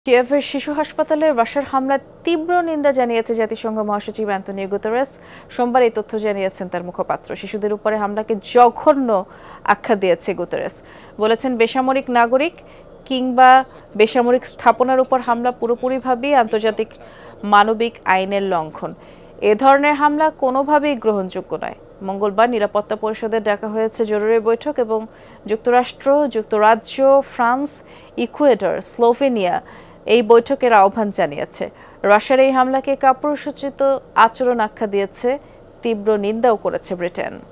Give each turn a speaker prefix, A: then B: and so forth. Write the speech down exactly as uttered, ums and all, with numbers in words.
A: কিয়েভের শিশু হাসপাতালে রাশিয়ার হামলার তীব্র নিন্দা জানিয়েছে জাতিসংঘ মহাসচিব অ্যান্তোনিও গুতেরেস। সোমবার এই তথ্য জানিয়েছেন তার মুখপাত্র। শিশুদের উপরে হামলাকে জঘন্য আখ্যা দিয়েছে গুতেরেস। বলেছেন, বেসামরিক নাগরিক কিংবা বেসামরিক স্থাপনার উপর হামলা পুরোপুরিভাবেই আন্তর্জাতিক মানবিক আইনের লঙ্ঘন। এ ধরনের হামলা কোনোভাবেই গ্রহণযোগ্য নয়। মঙ্গলবার নিরাপত্তা পরিষদে ডাকা হয়েছে জরুরি বৈঠক এবং যুক্তরাষ্ট্র, যুক্তরাজ্য, ফ্রান্স, ইকুয়েডর, স্লোভেনিয়া এই বৈঠকের আহ্বান জানিয়েছে। রাশিয়ার এই হামলাকে কাপুরুষোচিত আচরণ আখ্যা দিয়েছে, তীব্র নিন্দাও করেছে ব্রিটেন।